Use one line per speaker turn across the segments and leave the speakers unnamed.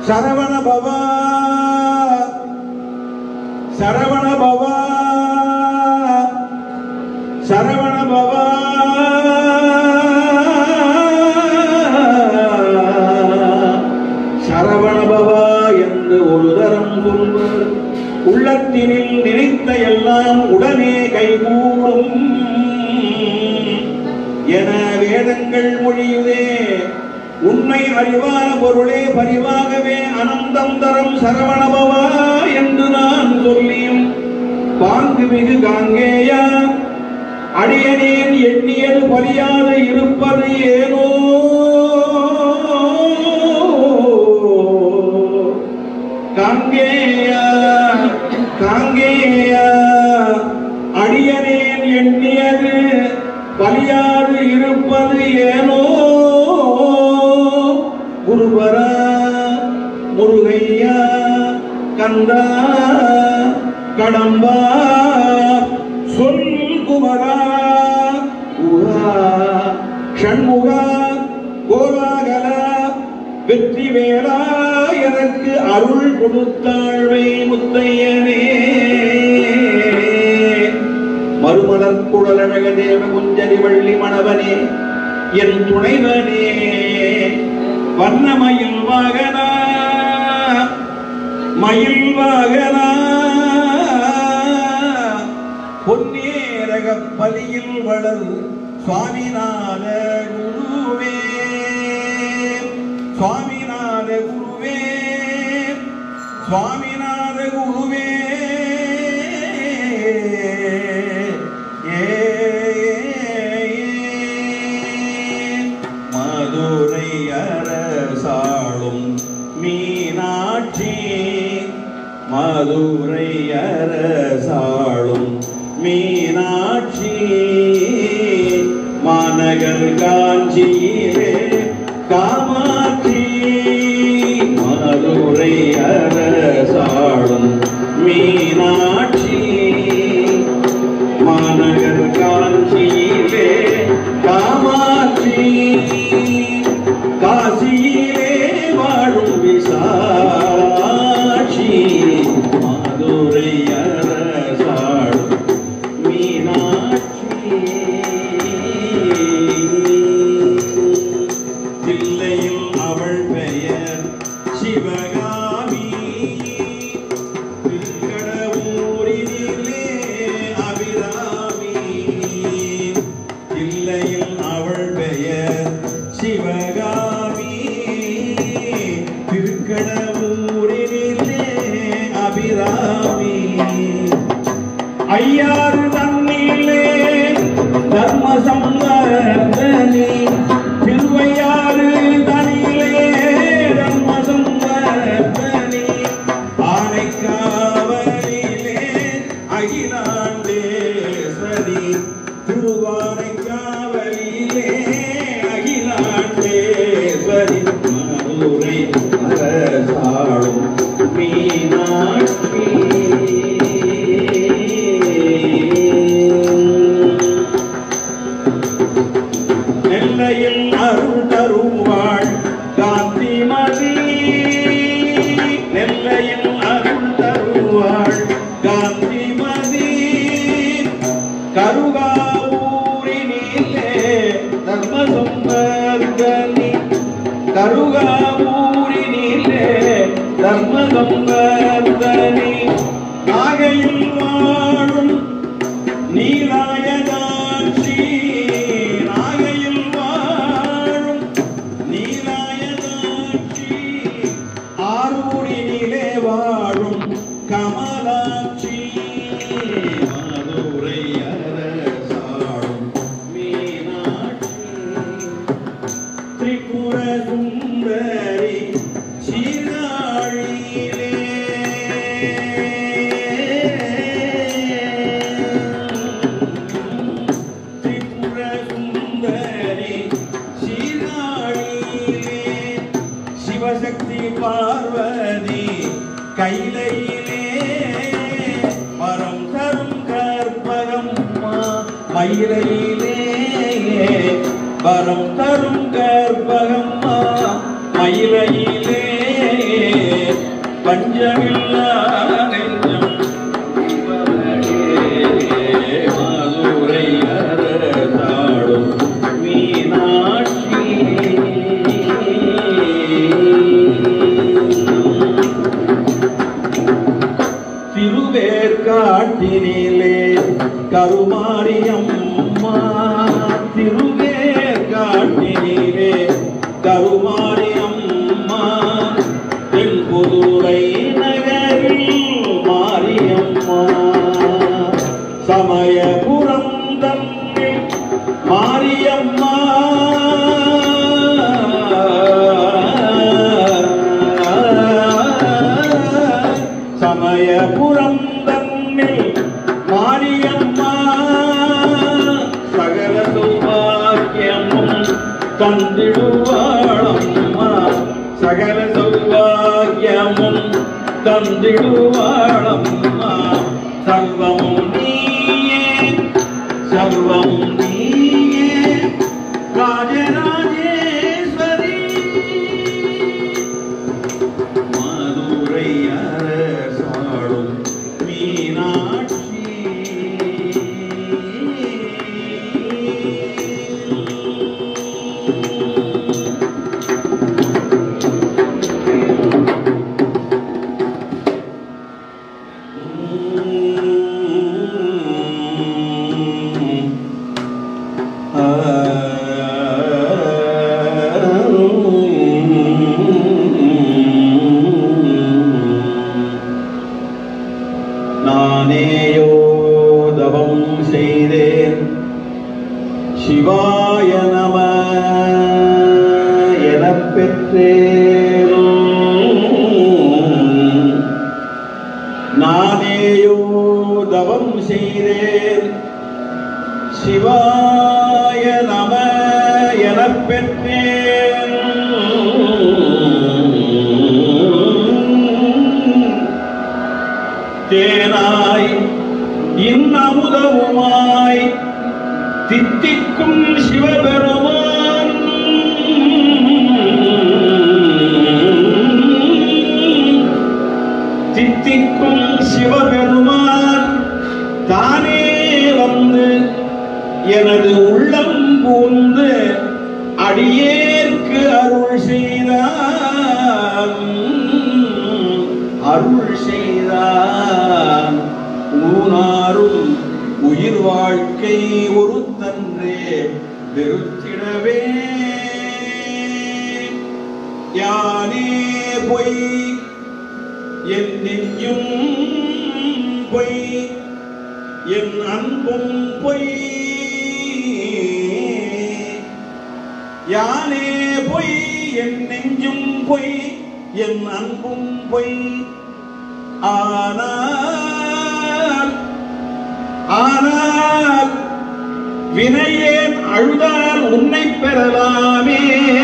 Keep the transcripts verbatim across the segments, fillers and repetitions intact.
சரவண பவா சரவண பவா சரவண பவா சரவண பவா என்று ஒரு தரம் சொல்வர் உள்ளத்தினில் நினைத்த எல்லாம் உடனே கைகூடும் என வேதங்கள் மொழியுதே. உண்மை அறிவான பொருளே பரிவாகவே அனந்தம் தரம் சரவணபவா என்று நான் சொல்லியும் பாங்கு மிகு காங்கேயா அடியனேன் எண்ணியது பலியாது இருப்பது ஏனோ. காங்கேயா காங்கேயா அடியனேன் எண்ணியது பலியாது இருப்பது ஏனோ. குருபரா முருகையா கந்தா கடம்பா சொல் குமரா குஹா ஷண்முகா கோலாகலா வெற்றி வேளா எனக்கு அருள் கொடுத்தாழ்வை முத்தையனே. மறுமலர் குழலழக தேவ குஞ்சரி வள்ளி மணவனே என் துணைவனே வண்ணமயில் வாகனா மயில் வாகனா பொன்னேரக பலியில் வளர் சுவாமிநாத குருவே சுவாமிநாத குருவே சுவாமிநாத குருவே. மதுரை அரசாளும் மீனாட்சி மதுரை அரசாளும் மீனாட்சி மாநகர் காஞ்சியிலே காமாட்சி மதுரை அரசாளும் மீனாட்சி மாநகர் காஞ்சியிலே காமாட்சி காசியிலே வாழும் விசாலாட்சி மதுரை அரசாளும் மீனாட்சி. தில்லையில் அவள் பெயர் சிவகாமி திருக்கடவூரினிலே அபிராமி. தில்லையில் அவள் பெயர் சிவகாமி திருக்கடவூரினிலே அபிராமி. ஐயாறு தன்னிலே தர்ம சம்வர்த்தனி திருவையாறு தனிலே தர்ம சம்வர்த்தனி ஆனைக்காவலிலே அகிலாண்டேஸ்வரி திருவானைக்காவலிலே அகிலாண்டேஸ்வரி மதுரை அரசாளும் மீனாட்சி. நெல்லையில் அருள் தருவாள் காந்திமதி நெல்லையில் அருள் தருவாள் காந்திமதி கருகாவூரினிலே தர்மசம்பர்த்தனி கருகாவூரினிலே தர்மசம்பர்த்தனி நாகையில் வாழும் நீலாயதாட்சி நாகையில் வாழும் நீலாயதாட்சி ஆரூரினிலே வாழும் கமலாட்சி மதுரை அரசாளும் மீனாட்சி. திரிபுர சுந்தரி சீராழியிலே திரிபுர சுந்தரி சீராழியிலே சிவசக்தி பார்வதி கைலையிலே வரம் தரும் கற்பகம் மயிலையிலே வரம் தரும் கற்பகம் மயிலையிலே பஞ்சமில்லா நெஞ்சம் மதுரை அரசாடும் மீனாட்சி திருவேற்காட்டினிலே கருமாரியம்மா திருவேற்காட்டினிலே கருமாரியம்மா தென்புதுரை நகரில் மாரியம்மா சமயபுரம் தன்னில் மாரியம்மா சமயபுரம் தன்னில் மாரியம்மா சகல சௌபாக்கியமும் தந்திடுவாளம்மா சகல சௌபாக்கியமும் தந்திடுவாளம்மா சர்வமும் நீயே சர்வமும் நீயே ராஜராஜேஸ்வரி மதுரை அரசாடும் மீனாட்சி நானேயோ தவம் செய்தேன் சிவாய நம எனப் பெற்றேன் நானேயோ தவம் செய்தேன் சிவாய நம எனப் பெற்றேன் தேனாய் இன்னமுதவுமாய் தித்திக்கும் சிவபெருமான் தித்திக்கும் சிவபெருமான் தானே வந்து எனது உள்ளம் பூந்து அடியேற்கு அருள் செய்தான் அருள் செய்தான் ஊனாரும் உயிர் வாழ்க்கை ஒரு தன்றே வெறுத்திடவே யானே பொய் என் நெஞ்சும் பொய் என் அன்பும் பொய் யானே பொய் என் நெஞ்சும் பொய் என் அன்பும் பொய் ஆனால் ஆனால் வினையேன் அழுதால் உன்னை பெறலாமே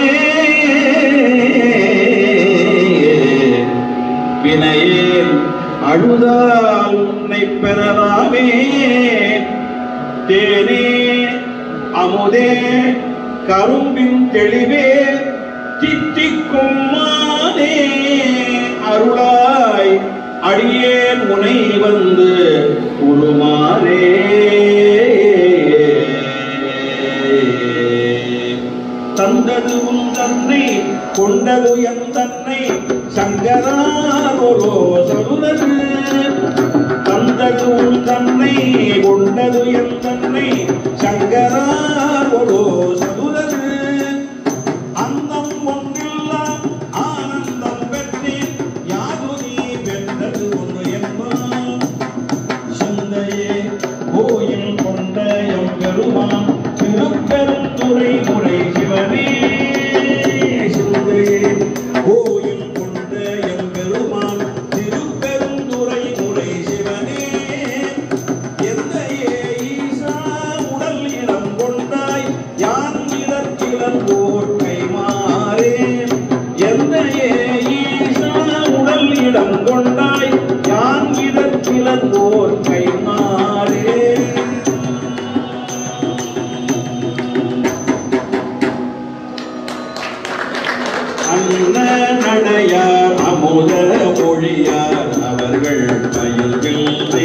வினையேன் அழுதால் உன்னை பெறலாமே தேனே அமுதே கரும்பின் தெளிவே தித்திக்கும் மானே அருளாய் அடியேன் உனை வந்து உருமாறே தந்தது உன் தன்னை கொண்டது என் தன்னை சங்கராரோ சருதது தந்தது உன் தன்னை கொண்டது என் தன்னை சங்கராரோ சருதது அந்தம் ஒன்றெல்லாம் ஆனந்தம் பெற்றேன் யாது நீ பெற்றது ஒன்று என்பான் சிந்தையே கோயில் கொண்ட எம் பெருமான் திருப்பெருந்துறை முறை சிவனே சிந்தையே கோயில் கொண்ட எம் பெருமான் திரு மொழியார் அவர்கள் பயில்வில்லை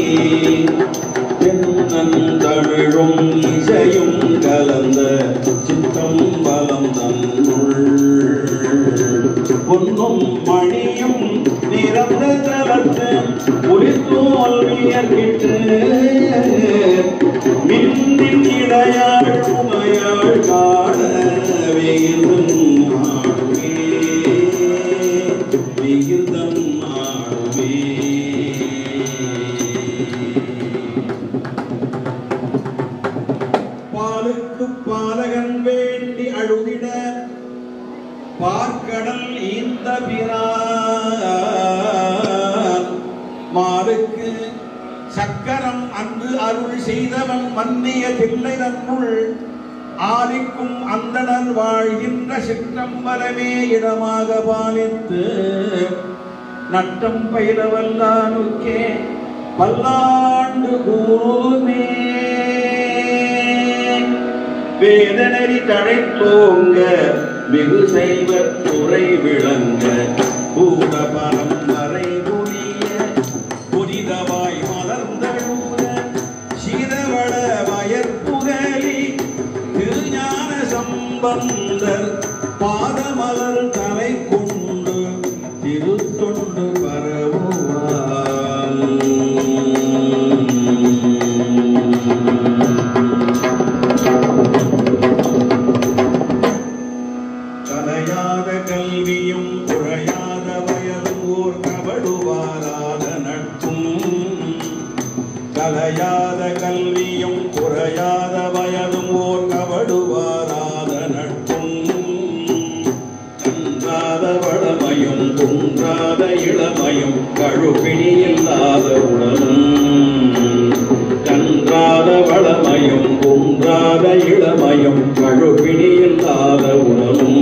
தென்னந்தமிழும் இசையும் கலந்த சித்தம் பலம் தன்னுள் பொன்னும் மணியும் நிறந்த தலத்து புலித்தோல் வியர்கிட்டு மின்னின் இடையாள் உமையாள் காண வேந்தும் ஆடுவே விகிதம் ஆடுவே. பாலுக்கு பாலகன் வேண்டி அழுதிட பார்க்கடல் ஈந்த பிரான் மாலுக்கு சக்கரம் அன்று அருள் செய்தவன் மன்னிய தில்லை நன்னுள் ஆலிக்கும் அந்தணன் வாழ்கின்ற சிற்றம்பலமே இடமாக பாலித்து நட்டம் பயிலவல்லானுக்கே பல்லாண்டு கூறுமே. வேதனரி தழைத்தோங்க மிகு செய்வ துறை விளங்க பூத பரம்பரை புரிய புனிதவாய் மலர்ந்தழுக சீதவள வயற்புகலி திருஞான சம்பந்தர் பாதமலர் தலை கொண்டு திருத்தொண்டு பரவுவார். கலையாத கல்வியும் குறையாத வயலும் ஓர் கபடுவாராத நட்பும் கலையாத கல்வியும் குறையாத வயலும் ஓர் கபடுவாராத நட்பும் கன்றாத வளமையும் குன்றாத இளமையும் கழுபிணி இல்லாத உடலும் கன்றாத வளமையும் குன்றாத இளமையும் கழுபிணி இல்லாத உடலும்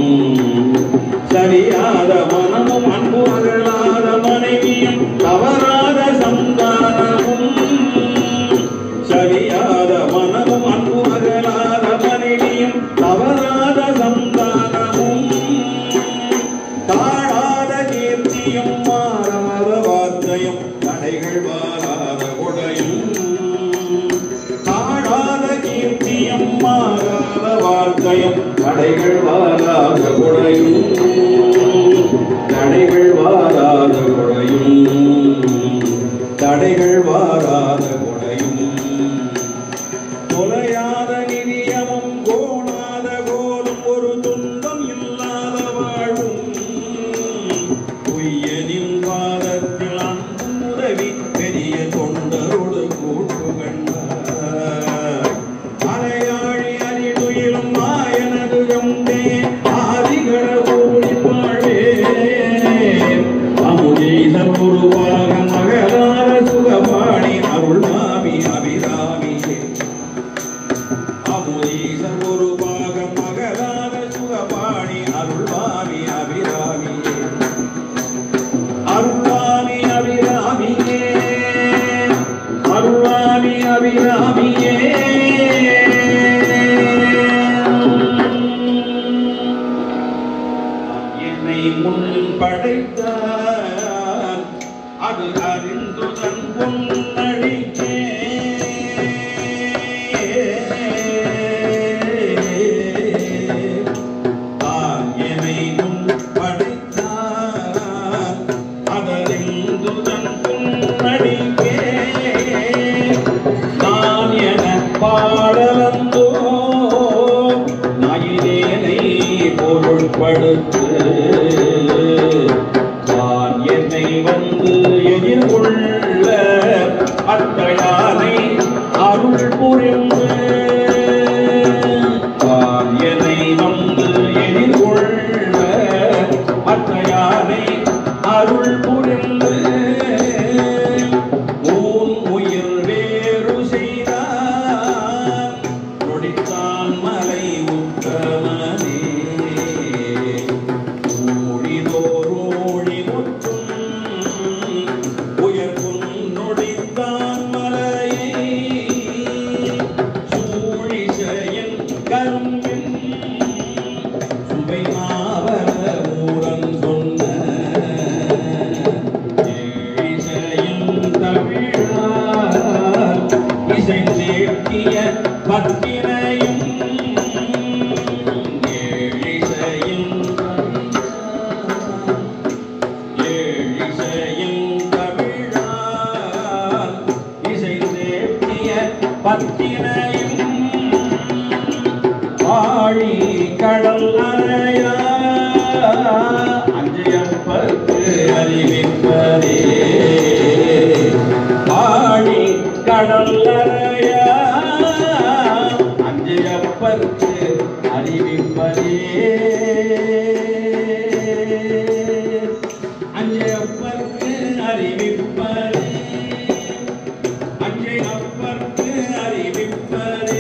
சரியாத மனமும் அன்பு அகலாத மனைவியும் தவறாத சந்தானமும் சரியாத மனமும் அன்பு அகலாத மனைவியும் தவறாத சந்தானமும் தாழாத கீர்த்தியும் மாறாத வார்த்தையும் தடைகள் வாராத கொடையும் தாழாத கீர்த்தியும் மாறாத வார்த்தையும் தடைகள் வாராத கொடையும் தடைகள் வாராத கொடையும் தடைகள் வாராத கொடையும் தொலையாத நிதியமும் கோணாத கோலும் ஒரு துன்பம் இல்லாத வாழும் பொய்யனின் வாதத்தில் அன்பும் உதவி பெரிய தொண்டரோடு கூட்டு கண்டார் அலையாழி அறிதுயிலும் மாயனது எம்பே ஆதிகர ஊழில் வாழ்வே அமுதீசன் உருவாக மகளார சுகபாணி அருள் மாமி அபிராமியே அமுதீசன் உருவாக மகளார சுகபாணி அருள் மாமி அபிராமியே அருள்வாமி அபிராமியே அருள்வாமி அபிராமியே. என்னை முன் படைத்தார் அது அறிந்துதன் பொன்னடிக்கே தான் என்னை முன் படைத்தார் அதறிந்துதன் பொன்னடிக்கே நான் என பாடலந்தோ நாயினேனை பொருள்படுத்து தான் என்னை வந்து எதிர்கொள்ள அத்தையானை அருள் புரிந்து தான் என்னை வந்து எதிர்கொள்ள அத்தையானை அருள் புரிந்து ஊன் உயிர் வேறு செய்தார் நொடித்தான் மலை உத்தமனே ஊழிதோரோழி முற்றும் உயர்வும் நொடித்தான் மலையை சூழிசையன் கரும்பின் சுவை மாவர ஊரன் சொன்ன அறிவிப்பதே ஆடி கடல்லறையா அஞ்சையப்பர்க்கு அறிவிப்பதே அஞ்சையப்பர்க்கு அறிவிப்பதே அஞ்சையப்பர்க்கு அறிவிப்பதே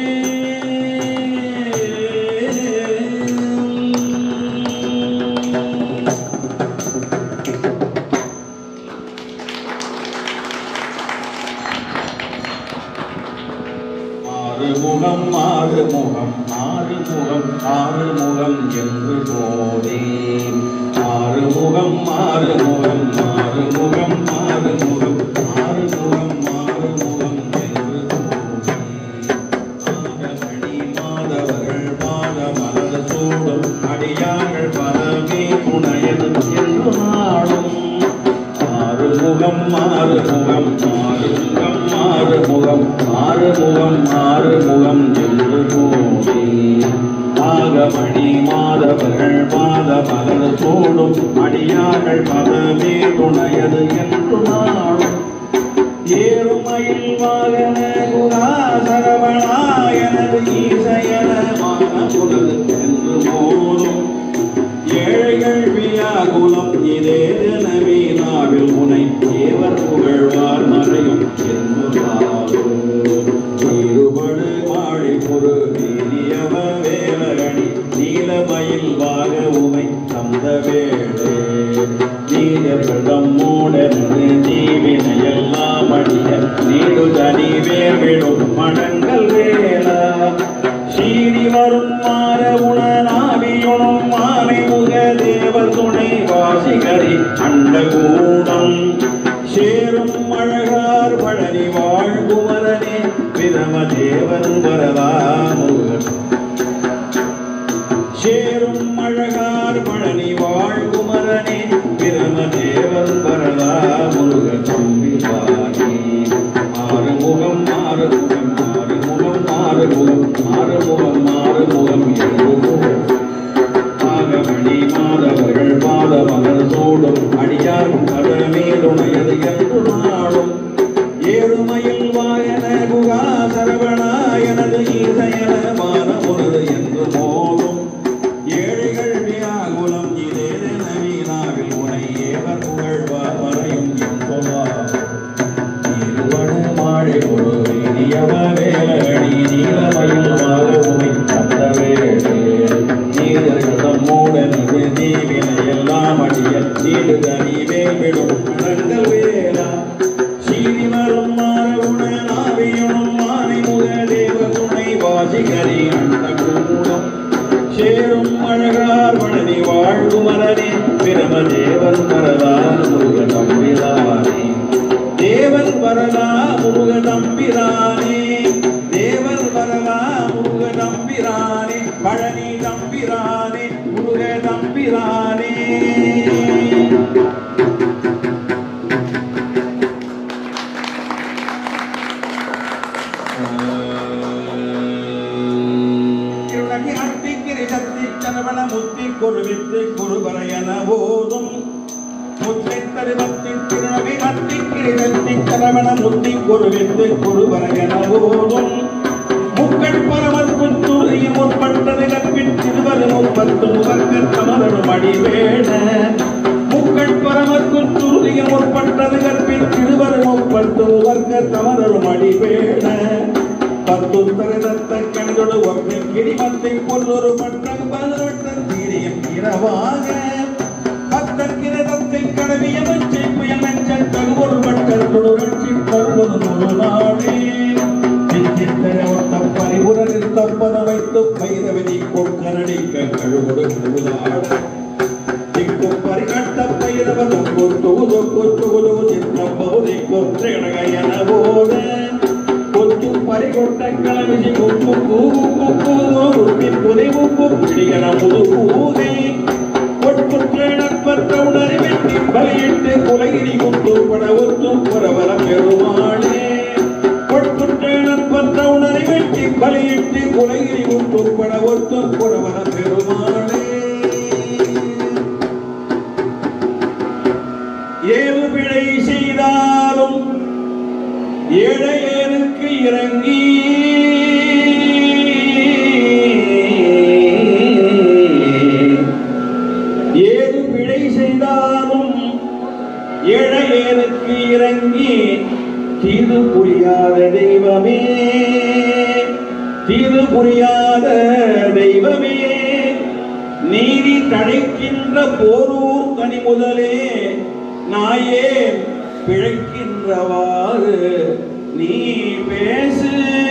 ஆறுமுகம் ஆறுமுகம் ஆறுமுகம் ஆறுமுகம் என்று போதே ஆறுமுகம் ஆறுமுகம் ஆறுமுகம் ஆறுமுகம் ஆறுமுகம் ஆறுமுகம் என்று போதே ஆகமணி மாதவர்கள் பாத மலர் சூடும் அடியார்கள் பலமே துணையது என்று நாடும் ஆறுமுகம் ஆறுமுகம் ஆறுமுகம் ஆறுமுகம் ஆறுமுகம் ஆறுமுகம் என்று போதே ஆகமணி மாதவர்கள் பாத மலர் சூடும் அடியார்கள் பதமே துணையது என்று நாடும் ஏறுமயில் வாகன குணா சரவணாயனது ஈசையன மானமுதல் என்று போதும் ஏழைகள் வியாகுலம் இதே தினமே நாவில் உனை தேவர் புகழ்வார் மறையும் என்பதாலும் இருபடு மாழி பொரு நீரியவ வேலகணி நீலமயில் வாக உமை தந்த வேளே நீல பிரதம் மூடனது தீவினையெல்லாம் அடிய நீடு தனி வேர்விடும் மடங்கள் வேளா சீரி வரும் மாற உணனாவியுணும் மாலை முக தேவர் துணை வாசிகரி அண்டகூடம் சேரும் அழகார் பழனி வாழ்குமரனே பிரம தேவன் வரதா முருகன் சேரும் அழகார் பழனி வாழ்குமரனே பிரம தேவன் வரதா முருகன் தம்பிவானே ஆறுமுகம் ஆறுமுகம் ஆறுமுகம் ஆறுமுகம் ஆறுமுகம் ஆறுமுகம் என்று ஆகமணி மாதவர்கள் பாத மலர் சூடும் அடியார் பதமே துணையது என்று நாடும் ஏழுமயில் வாயன குகா சரவணாயனது ஈசையன மானமுனது என்று மோதும் ஏழைகள் வியாகுலம் இதே நவீனாவில் உனை ஏவர் புகழ்வார் மறையும் என்பவார் இருவடு மாழை பொரு நீயவ வேலகணி நீலமயில் வாக உமை தந்த வேளே நீதம் மூடன் இது தீவினை எல்லாம் அடிய நீடு தனி வேல்விடும் மடங்கள் வேளா சீரி வரும் மாற உணனாவியுணும் மானை முக தேவ துணை வாசிகரி அந்த கூடம் சேரும் அழகார் பழனி வாழ்குமரனே பிரம தேவன் வரதா முருக தம்பிரானே தேவன் வரதா முருக தம்பிரானே தேவன் வரதா முருக தம்பிரானே பழனி தம்பிரானே முருக தம்பிரானே முத்தி குருவித்து குருவரையன போதும் முத்தி தருவத்தின் திருநவி அத்தி கிரிதத்தி கரவண முத்தி குருவித்து குருவரையன போதும் முக்கள் பரமற்கும் துறைய முற்பட்டது கற்பின் திருவரு முற்பத்து முகங்கள் தமரும் அடிவேட முக்கள் பரமற்கும் துறைய முற்பட்டது கற்பின் திருவரு முற்பத்து முகங்கள் தமரும் அடிவேட பத்துத்தரத்த கண்களோடு ஒற்றை கிரிமத்தை பொருளொரு பட்டம் பதினெட்டன் தீரியம் இரவாக பத்தற்கிரதத்தை கடவிய மச்சை புயல் மெச்சல் தகுவொரு பட்டத்தோடு ரட்சி தருவது ஒரு நாளே சித்தித்தர ஒட்ட பரிபுர நிறுத்தப்பத வைத்து பைரவதி கொட்கரடிக்க கழுவொடு கழுவுதாட திக்கு பரிகட்ட பைரவத கொத்துகுது கொத்துகுது சித்தம் பகுதி கொற்றையன போத கொத்து பறிகொட்ட கிளமிசி குப்பு கூவு குப்பு புதை உப்பு பிடிகன முது கூதை கொட்புற்ற உணரை வெட்டி பலியிட்டு குலகிரி குத்து பட ஒத்தும் புறவர பெருமாளே கொட்புற்ற உணரை வெட்டி பலியிட்டு குலகிரி குத்து பட ஒத்தும் புறவர பெருமாளே ஏது பிழை செய்தாலும் ஏழையனுக்கு இறங்கி ஏது பிழை செய்தாலும் ஏழையனுக்கு இறங்கி தீது புரியாத தெய்வமே தீது புரியாத தெய்வமே நீதி தழைக்கின்ற போரூர் தனி முதலே நாயே பிழைக்கின்றவாறு நீ பேசு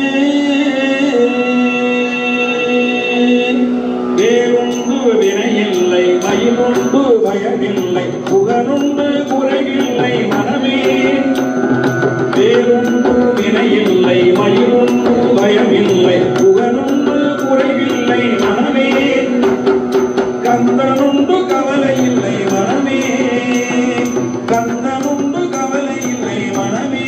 வேறுண்டு வினையில்லை மயிலுண்டு பயமில்லை புகனுண்டு குறைவில்லை மனமே வேறுண்டு வினையில்லை மயிலுண்டு பயமில்லை புகனுண்டு குறைவில்லை மனமே கந்தனுண்டு கவலை இல்லை மனமே கந்தனுண்டு கவலை இல்லை மனமே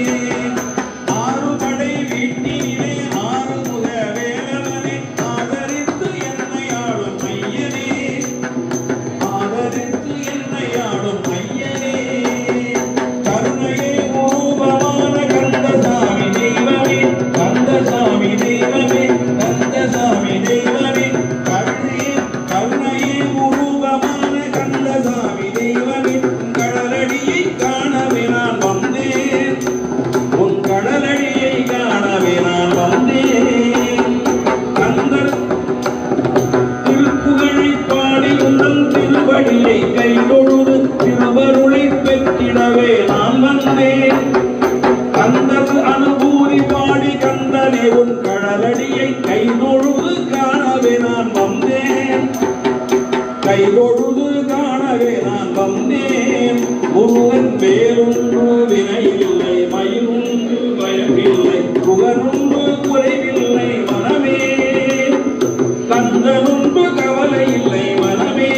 ஆறுபடை வீட்டிலே ஆறுமுக வேலவனே ஆதரித்து என்னை ஆளும் ஐயனே ஆதரித்து என்னை ஆளும் ஐயனே கருணையே ரூபமான கந்தசாமி தெய்வமே கந்தசாமி தெய்வமே கந்தசாமி தெய்வமே கருணையே கருணையே ரூபமான கந்தசாமி தெய்வமே கடலடியை காணவே நான் வந்தேன் உன் கடலடியை காணவே நான் வந்தேன் கந்தர் திருப்புகழை பாடி உந்தன் திருவடியை கை தொழுது திருவருளை பெற்றிடவே நான் வந்தேன் கந்தர் அனுபூதி பாடி கந்தனே உன் கடலடியை கை தொழுது காணவே நான் வந்தேன் கை தொழுது காணவே நான் வந்தேன் முருகன் வேலுண்டு வினையில்லை மயிலுண்டு பயமில்லை புகனுண்டு குறைவில்லை மனமே கந்தனுண்டு கவலை இல்லை மனமே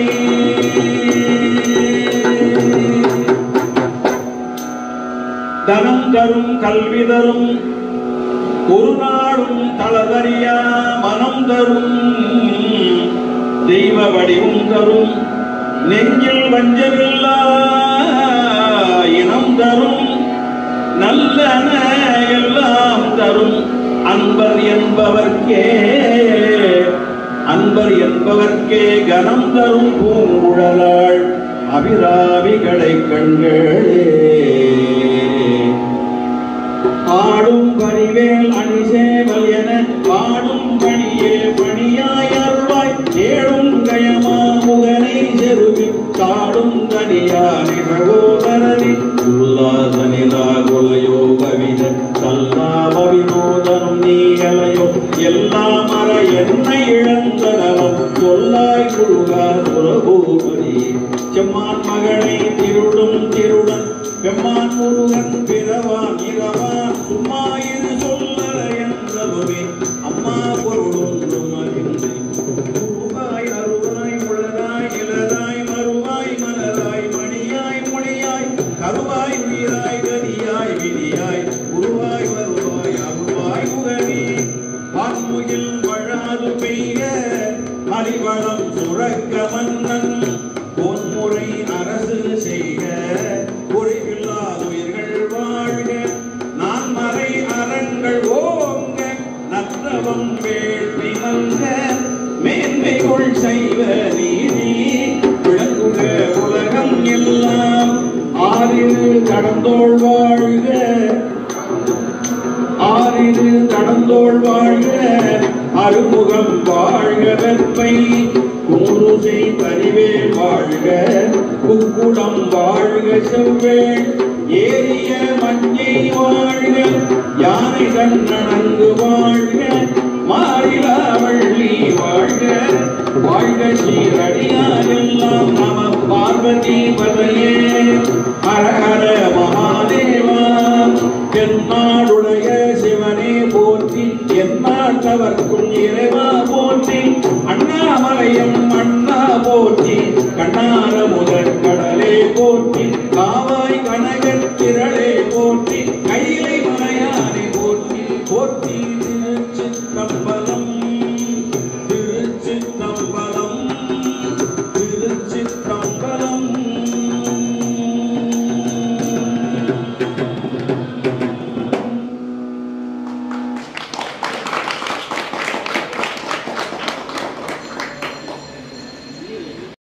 தனம் தரும் கல்வி தரும் ஒரு நாளும் தளதறியா மனம் தரும் தெய்வ வடிவும் தரும் நெஞ்சில் வஞ்சமில்லா இனம் தரும் நல்லன எல்லாம் தரும் அன்பர் என்பவர்க்கே அன்பர் என்பவர்க்கே கனம் தரும் பூங்குழலாள் அபிராமிகளை கண்களே ஆடும் பணிவேல் அணிசேவல் என பாடும் பணியே பணியாய் அருள்வாய் தேடும் கயமா முகனை செருவில் தாடும் தனியானி சகோதரனி உல்லாசனிலா குலையோ கவித சல்லாப வினோதனும் நீகலையோ எல்லாம் அற என்னை இழந்தனவும் சொல்லாய் குழுகா சுரபூபதி செம்மான் மகனை திருடும் திருடன் பெம்மான் முருகன் பிறவான் இரவான் சும்மா இது சொல்லற என்றதுமே அம்மா பொருளும் அறிந்து ரூபாய் அருவாய் முழதாய் இலதாய் மறுவாய் மலராய் மணியாய் மொழியாய் கருவாய் உயிராய் கதியாய் விதியாய் உருவாய் வருவாய் அருவாய் முகனே பான்முகில் வழாது பெய்க அறிவளம் சுரக்க மன்னன் பொன்முறை அரசு செய்க உயிர்கள் வாழ்க நான் மறை அறங்கள் ஓங்க நற்றவம் வேள்வி மல்க மேன்மைகள் செய்வ நீதி விளங்குக உலகம் எல்லாம் ஆறிரு கடந்தோள் வாழ்க ஆறிரு கடந்தோள் வாழ்க அருமுகம் வாழ்க வெப்பை குமுருசை பரிவே வாழ்க குக்குளம் வாழ்க செவ்வேள் ஏரிய மஞ்சை வாழ்க யானை கண்ணனங்கு வாழ்க மாறிலா வள்ளி வாழ்க வாழ்க சீரடியார் எல்லாம் நம பார்வதி பதையே ஹர ஹர மகாதேவா தென்னாடுடைய சிவனே போற்றி எந்நாட்டவர்க்கும் இறைவா போற்றி அண்ணாமலையம் அண்ணா போற்றி கண்ணார முதற் கடலே போற்றி காவாய் கனகத் திரளே போற்றி கைலை மலையானை போற்றி போற்றி